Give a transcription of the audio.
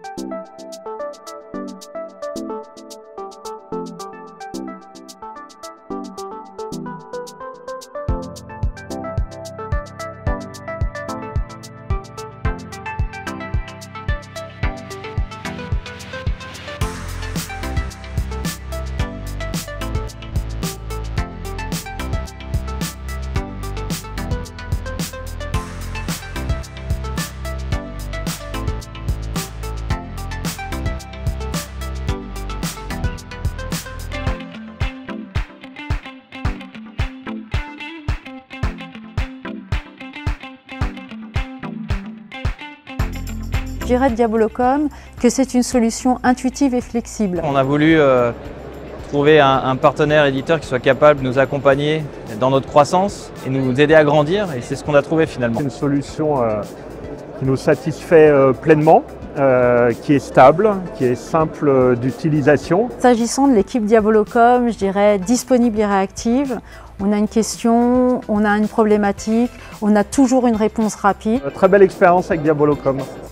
Je dirais de Diabolocom que c'est une solution intuitive et flexible. On a voulu trouver un partenaire éditeur qui soit capable de nous accompagner dans notre croissance et nous aider à grandir, et c'est ce qu'on a trouvé finalement. C'est une solution qui nous satisfait pleinement, qui est stable, qui est simple d'utilisation. S'agissant de l'équipe Diabolocom, je dirais disponible et réactive. On a une question, on a une problématique, on a toujours une réponse rapide. Très belle expérience avec Diabolocom.